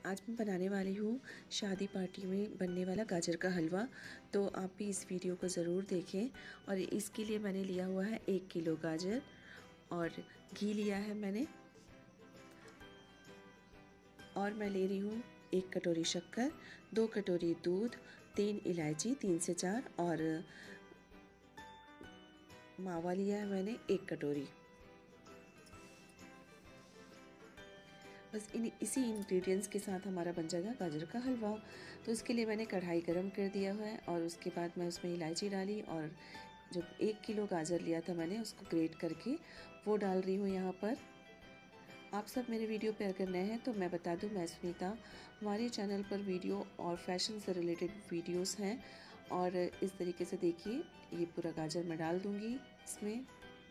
आज मैं बनाने वाली हूँ शादी पार्टी में बनने वाला गाजर का हलवा। तो आप भी इस वीडियो को ज़रूर देखें। और इसके लिए मैंने लिया हुआ है 1 किलो गाजर और घी लिया है मैंने, और मैं ले रही हूँ 1 कटोरी शक्कर, 2 कटोरी दूध, 3 इलायची 3 से 4 और मावा लिया है मैंने 1 कटोरी। बस इसी इंग्रेडिएंट्स के साथ हमारा बन जाएगा गाजर का हलवा। तो इसके लिए मैंने कढ़ाई गरम कर दिया है और उसके बाद मैं उसमें इलायची डाली और जो 1 किलो गाजर लिया था मैंने उसको ग्रेट करके वो डाल रही हूँ यहाँ पर। आप सब मेरे वीडियो पे अगर नए हैं तो मैं बता दूँ, मैं सुनीता, हमारे चैनल पर वीडियो और फैशन से रिलेटेड वीडियोस हैं। और इस तरीके से देखिए, ये पूरा गाजर मैं डाल दूँगी इसमें।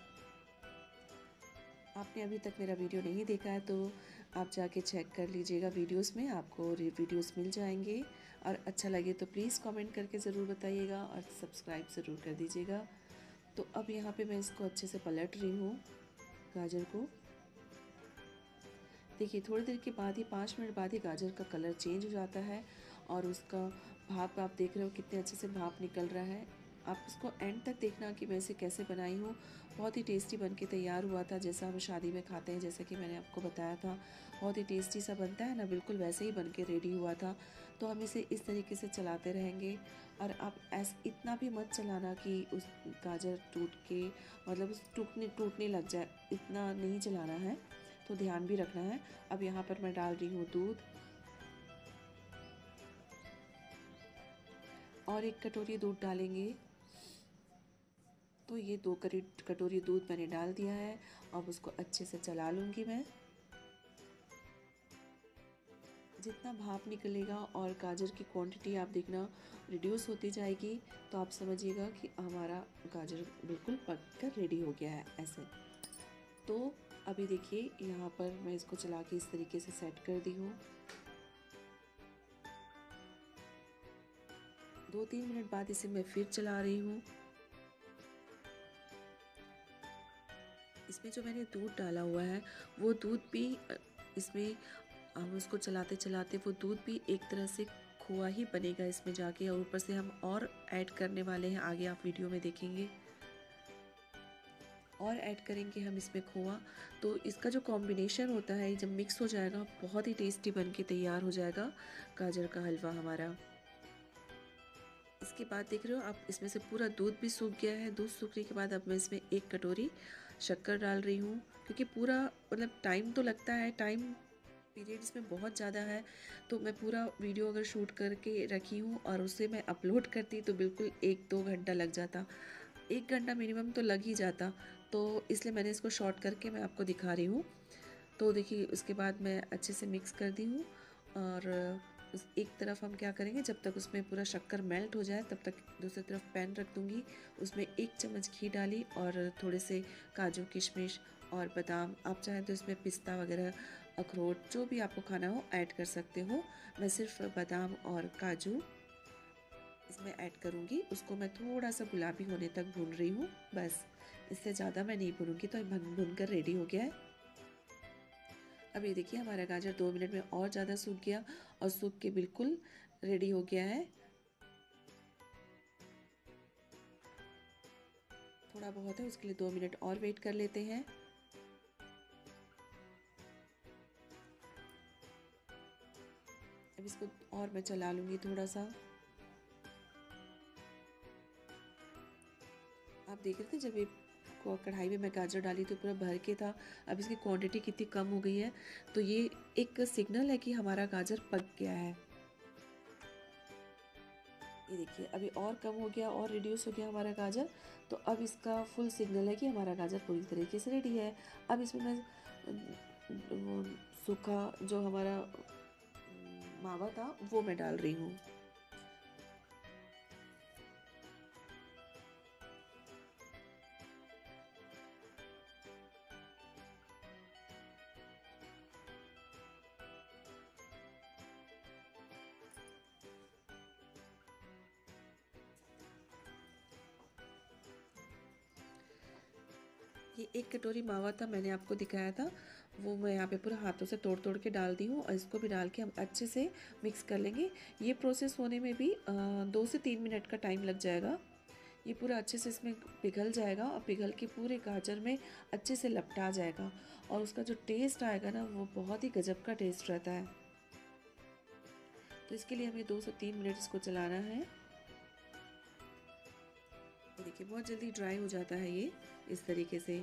आपने अभी तक मेरा वीडियो नहीं देखा है तो आप जाके चेक कर लीजिएगा, वीडियोस में आपको वीडियोस मिल जाएंगे। और अच्छा लगे तो प्लीज़ कमेंट करके ज़रूर बताइएगा और सब्सक्राइब ज़रूर कर दीजिएगा। तो अब यहाँ पे मैं इसको अच्छे से पलट रही हूँ गाजर को। देखिए थोड़ी देर के बाद ही 5 मिनट बाद ही गाजर का कलर चेंज हो जाता है और उसका भाप आप देख रहे हो कितने अच्छे से भाप निकल रहा है। आप इसको एंड तक देखना कि मैं इसे कैसे बनाई हूँ। बहुत ही टेस्टी बन के तैयार हुआ था, जैसा हम शादी में खाते हैं, जैसा कि मैंने आपको बताया था बहुत ही टेस्टी सा बनता है ना, बिल्कुल वैसे ही बन के रेडी हुआ था। तो हम इसे इस तरीके से चलाते रहेंगे और आप इतना भी मत चलाना कि उस गाजर टूट के मतलब उस टूटने लग जाए, इतना नहीं चलाना है, तो ध्यान भी रखना है। अब यहाँ पर मैं डाल रही हूँ दूध और 1 कटोरी दूध डालेंगे। तो ये 2 कटोरी दूध मैंने डाल दिया है। अब उसको अच्छे से चला लूँगी मैं। जितना भाप निकलेगा और गाजर की क्वांटिटी आप देखना रिड्यूस होती जाएगी, तो आप समझिएगा कि हमारा गाजर बिल्कुल पक कर रेडी हो गया है ऐसे। तो अभी देखिए यहाँ पर मैं इसको चला के इस तरीके से सेट कर दी हूँ। 2-3 मिनट बाद इसे मैं फिर चला रही हूँ। इसमें जो मैंने दूध डाला हुआ है वो दूध भी इसमें हम उसको चलाते चलाते वो दूध भी एक तरह से खोआ ही बनेगा इसमें जाके, और ऊपर से हम और ऐड करने वाले हैं, आगे आप वीडियो में देखेंगे और ऐड करेंगे हम इसमें खोआ। तो इसका जो कॉम्बिनेशन होता है जब मिक्स हो जाएगा बहुत ही टेस्टी बन के तैयार हो जाएगा गाजर का हलवा हमारा। इसके बाद देख रहे हो आप, इसमें से पूरा दूध भी सूख गया है। दूध सूखने के बाद अब मैं इसमें 1 कटोरी शक्कर डाल रही हूँ, क्योंकि पूरा मतलब टाइम तो लगता है, टाइम पीरियड इसमें बहुत ज़्यादा है। तो मैं पूरा वीडियो अगर शूट करके रखी हूँ और उसे मैं अपलोड करती तो बिल्कुल 1-2 घंटा लग जाता, 1 घंटा मिनिमम तो लग ही जाता। तो इसलिए मैंने इसको शॉर्ट करके मैं आपको दिखा रही हूँ। तो देखिए उसके बाद मैं अच्छे से मिक्स कर दी हूँ और उस एक तरफ हम क्या करेंगे, जब तक उसमें पूरा शक्कर मेल्ट हो जाए तब तक दूसरी तरफ पैन रख दूँगी। उसमें 1 चम्मच घी डाली और थोड़े से काजू किशमिश और बादाम, आप चाहें तो इसमें पिस्ता वगैरह अखरोट जो भी आपको खाना हो ऐड कर सकते हो। मैं सिर्फ बादाम और काजू इसमें ऐड करूँगी। उसको मैं थोड़ा सा गुलाबी होने तक भून रही हूँ, बस इससे ज़्यादा मैं नहीं भूनूंगी। तो भून कर रेडी हो गया है। अब ये देखिए हमारा गाजर 2 मिनट में और ज़्यादा सूख गया और सूख के बिल्कुल रेडी हो गया है। थोड़ा बहुत है, उसके लिए 2 मिनट और वेट कर लेते हैं। अब इसको और मैं चला लूँगी थोड़ा सा। आप देख रहे थे जब ये कढ़ाई में मैं गाजर डाली तो पूरा भर के था, अब इसकी क्वांटिटी कितनी कम हो गई है। तो ये एक सिग्नल है कि हमारा गाजर पक गया है। ये देखिए अभी और कम हो गया और रिड्यूस हो गया हमारा गाजर। तो अब इसका फुल सिग्नल है कि हमारा गाजर पूरी तरीके से रेडी है। अब इसमें मैं वो सूखा जो हमारा मावा था वो मैं डाल रही हूँ। ये 1 कटोरी मावा था, मैंने आपको दिखाया था, वो मैं यहाँ पे पूरा हाथों से तोड़ तोड़ के डाल दी हूँ और इसको भी डाल के हम अच्छे से मिक्स कर लेंगे। ये प्रोसेस होने में भी 2 से 3 मिनट का टाइम लग जाएगा। ये पूरा अच्छे से इसमें पिघल जाएगा और पिघल के पूरे गाजर में अच्छे से लपटा जाएगा और उसका जो टेस्ट आएगा ना वो बहुत ही गजब का टेस्ट रहता है। तो इसके लिए हमें 2 से 3 मिनट इसको चलाना है। तो देखिए बहुत जल्दी ड्राई हो जाता है ये इस तरीके से।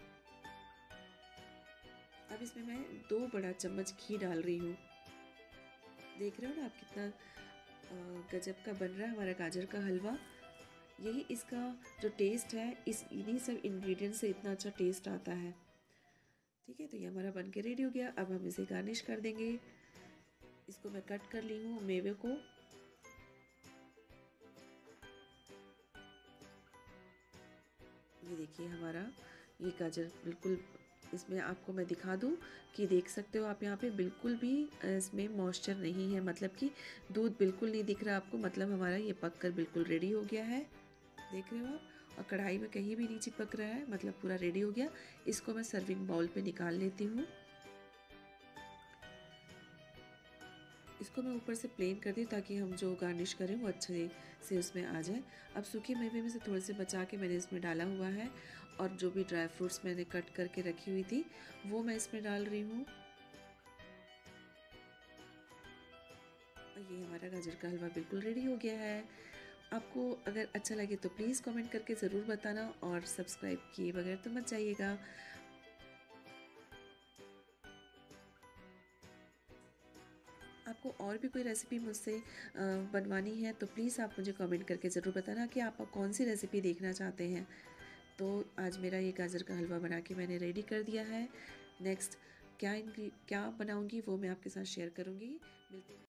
अब इसमें मैं 2 बड़ा चम्मच घी डाल रही हूँ। देख रहे हो ना आप कितना गजब का बन रहा है हमारा गाजर का हलवा। यही इसका जो टेस्ट है, इस इन्हीं सब इंग्रेडिएंट से इतना अच्छा टेस्ट आता है। ठीक है, तो ये हमारा बन के रेडी हो गया। अब हम इसे गार्निश कर देंगे। इसको मैं कट कर ली हूँ मेवे को। ये देखिए हमारा ये गाजर बिल्कुल, इसमें आपको मैं दिखा दूँ कि देख सकते हो आप यहाँ पे बिल्कुल भी इसमें मॉइस्चर नहीं है, मतलब कि दूध बिल्कुल नहीं दिख रहा आपको, मतलब हमारा ये पक कर बिल्कुल रेडी हो गया है। देख रहे हो आप, और कढ़ाई में कहीं भी नहीं चिपक रहा है, मतलब पूरा रेडी हो गया। इसको मैं सर्विंग बाउल पे निकाल लेती हूँ। इसको मैं ऊपर से प्लेन कर दी ताकि हम जो गार्निश करें वो अच्छे से उसमें आ जाए। अब सूखे मेवे में से थोड़े से बचा के मैंने इसमें डाला हुआ है और जो भी ड्राई फ्रूट्स मैंने कट करके रखी हुई थी वो मैं इसमें डाल रही हूँ। ये हमारा गाजर का हलवा बिल्कुल रेडी हो गया है। आपको अगर अच्छा लगे तो प्लीज़ कमेंट करके ज़रूर बताना और सब्सक्राइब किए बगैर तो मत जाइएगा। आपको और भी कोई रेसिपी मुझसे बनवानी है तो प्लीज़ आप मुझे कमेंट करके ज़रूर बताना कि आप कौन सी रेसिपी देखना चाहते हैं। तो आज मेरा ये गाजर का हलवा बना के मैंने रेडी कर दिया है। नेक्स्ट क्या बनाऊंगी वो मैं आपके साथ शेयर करूंगी। मिलते